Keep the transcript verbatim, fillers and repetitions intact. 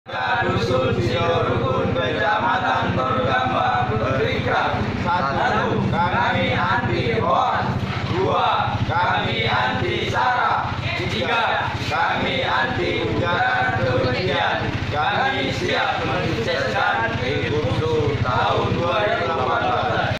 Dusun Siorukun Kecamatan Torgamba berikat. Satu, kami anti hoax. Dua, kami anti sara. Tiga, kami anti ujaran kebencian. Kami siap mensukseskan